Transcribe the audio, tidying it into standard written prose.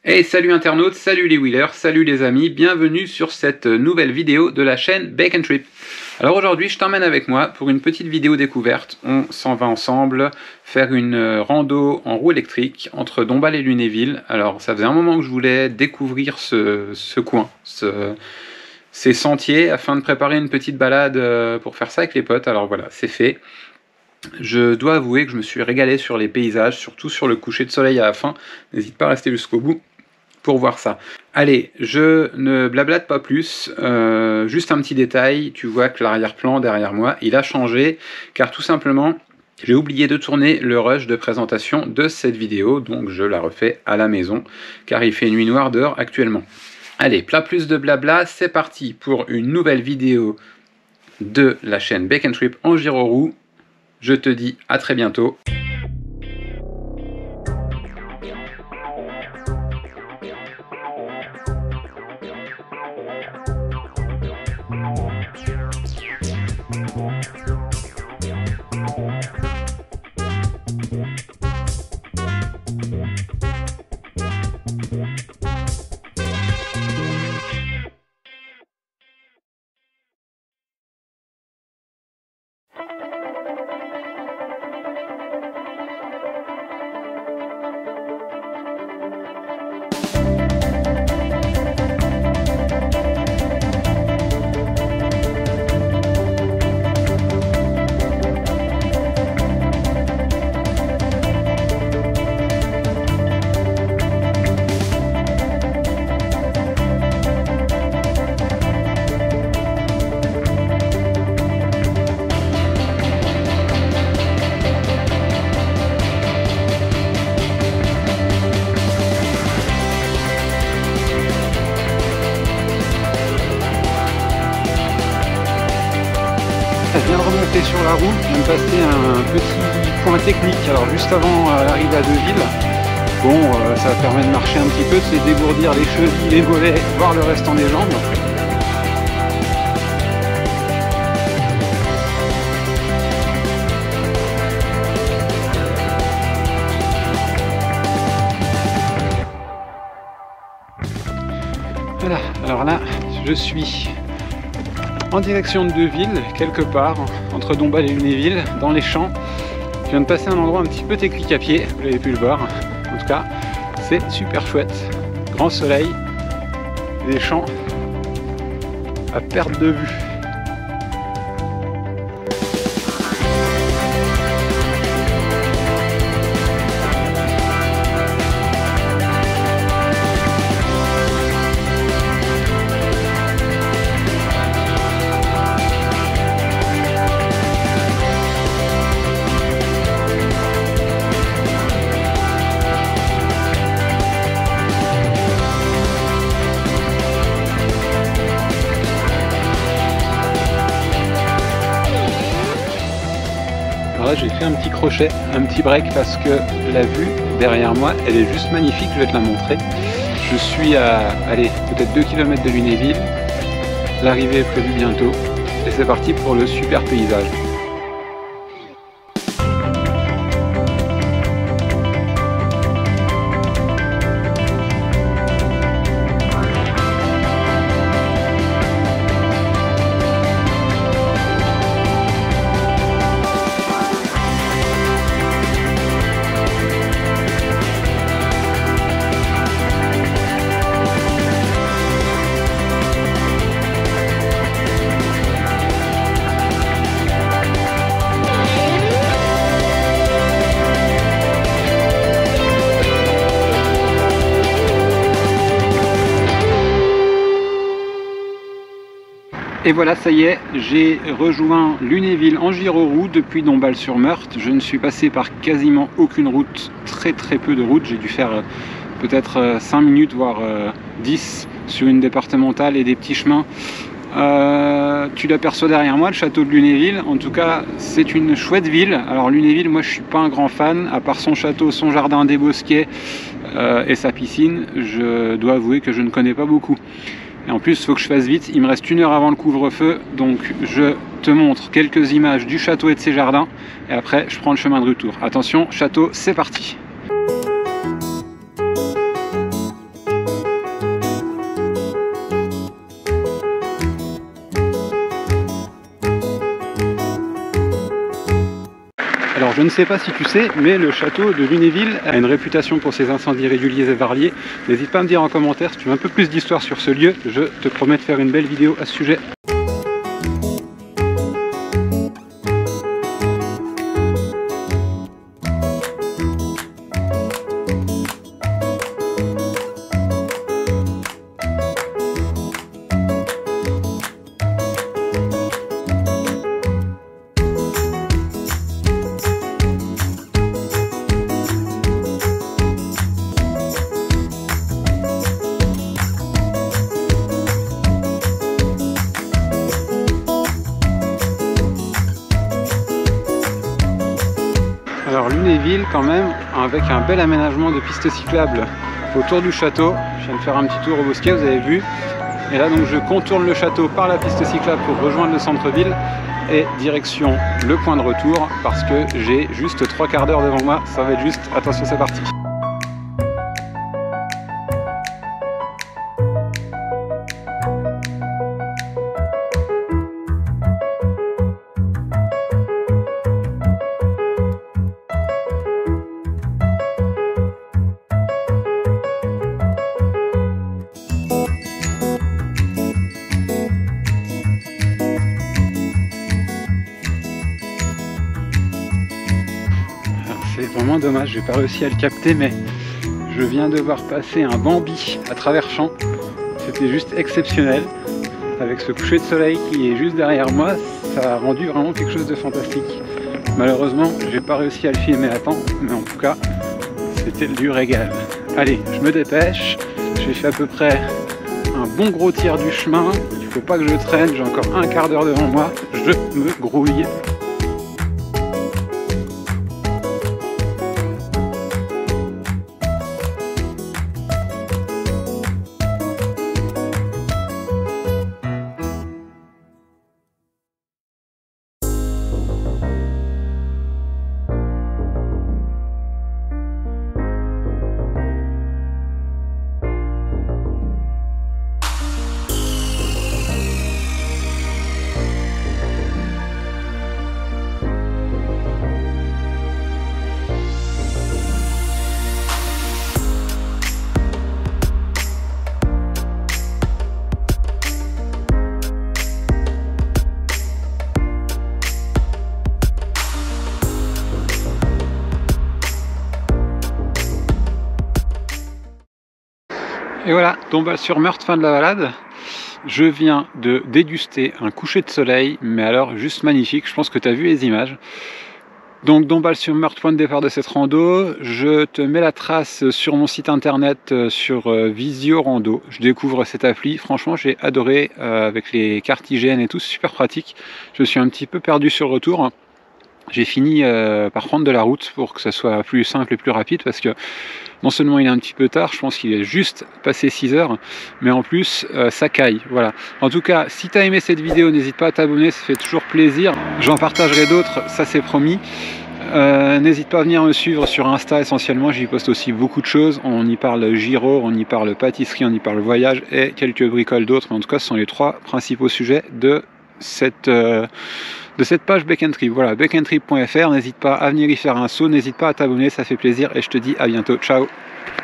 Hey, salut internautes, salut les wheelers, salut les amis, bienvenue sur cette nouvelle vidéo de la chaîne Bake & Trip. Alors aujourd'hui je t'emmène avec moi pour une petite vidéo découverte. On s'en va ensemble faire une rando en roue électrique entre Dombasle et Lunéville. Alors ça faisait un moment que je voulais découvrir ce coin, ces sentiers, afin de préparer une petite balade pour faire ça avec les potes. Alors voilà, c'est fait. Je dois avouer que je me suis régalé sur les paysages, surtout sur le coucher de soleil à la fin. N'hésite pas à rester jusqu'au bout pour voir ça. Allez, je ne blablate pas plus, juste un petit détail, tu vois que l'arrière-plan derrière moi, il a changé, car tout simplement, j'ai oublié de tourner le rush de présentation de cette vidéo, donc je la refais à la maison, car il fait nuit noire dehors actuellement. Allez, pas plus de blabla, c'est parti pour une nouvelle vidéo de la chaîne Bake & Trip en gyroroue. Je te dis à très bientôt. Je viens de remonter sur la route, je viens de passer un petit point technique, alors juste avant l'arrivée à Deville. Bon, ça permet de marcher un petit peu, de se dégourdir les chevilles, les volets, voire le restant des jambes. Voilà, alors là, je suis en direction de Deville, quelque part, entre Dombasle et Lunéville, dans les champs. Je viens de passer un endroit un petit peu technique à pied, vous l'avez pu le voir. En tout cas, c'est super chouette. Grand soleil, des champs à perte de vue. Alors là j'ai fait un petit crochet, un petit break parce que la vue derrière moi elle est juste magnifique, je vais te la montrer. Je suis à allez, peut-être 2 km de Lunéville, l'arrivée est prévue bientôt et c'est parti pour le super paysage. Et voilà, ça y est, j'ai rejoint Lunéville en gyroroue depuis Dombasle-sur-Meurthe. Je ne suis passé par quasiment aucune route, très peu de routes. J'ai dû faire peut-être 5 minutes, voire 10 sur une départementale et des petits chemins. Tu l'aperçois derrière moi, le château de Lunéville. En tout cas, c'est une chouette ville. Alors Lunéville, moi je suis pas un grand fan, à part son château, son jardin des bosquets et sa piscine, je dois avouer que je ne connais pas beaucoup. Et en plus, il faut que je fasse vite, il me reste 1 heure avant le couvre-feu, donc je te montre quelques images du château et de ses jardins, et après je prends le chemin de retour. Attention, château, c'est parti! Je ne sais pas si tu sais, mais le château de Lunéville a une réputation pour ses incendies réguliers et variés. N'hésite pas à me dire en commentaire si tu veux un peu plus d'histoire sur ce lieu. Je te promets de faire une belle vidéo à ce sujet. Alors Lunéville quand même, avec un bel aménagement de pistes cyclables autour du château. Je viens de faire un petit tour au bosquet, vous avez vu. Et là donc je contourne le château par la piste cyclable pour rejoindre le centre-ville et direction le point de retour parce que j'ai juste 3 quarts d'heure devant moi. Ça va être juste, attention c'est parti. C'est vraiment dommage, j'ai pas réussi à le capter, mais je viens de voir passer un Bambi à travers champs. C'était juste exceptionnel. Avec ce coucher de soleil qui est juste derrière moi, ça a rendu vraiment quelque chose de fantastique. Malheureusement, j'ai pas réussi à le filmer à temps, mais en tout cas, c'était du régal. Allez, je me dépêche. J'ai fait à peu près un bon gros tiers du chemin. Il faut pas que je traîne, j'ai encore un quart d'heure devant moi. Je me grouille. Et voilà, Dombasle-sur-Meurthe, fin de la balade. Je viens de déguster un coucher de soleil, mais alors juste magnifique, je pense que tu as vu les images. Donc Dombasle-sur-Meurthe, point de départ de cette rando. Je te mets la trace sur mon site internet sur Visio Rando. Je découvre cette appli, franchement j'ai adoré avec les cartes IGN et tout, super pratique. Je suis un petit peu perdu sur le retour. J'ai fini par prendre de la route pour que ça soit plus simple et plus rapide parce que non seulement il est un petit peu tard, je pense qu'il est juste passé 6 heures, mais en plus ça caille. Voilà. En tout cas, si tu as aimé cette vidéo, n'hésite pas à t'abonner, ça fait toujours plaisir. J'en partagerai d'autres, ça c'est promis. N'hésite pas à venir me suivre sur Insta essentiellement, j'y poste aussi beaucoup de choses. On y parle gyro, on y parle pâtisserie, on y parle voyage et quelques bricoles d'autres. Mais en tout cas, ce sont les 3 principaux sujets de cette page Back'n'Trip. Voilà, back'n'trip.fr, n'hésite pas à venir y faire un saut, n'hésite pas à t'abonner, ça fait plaisir et je te dis à bientôt, ciao.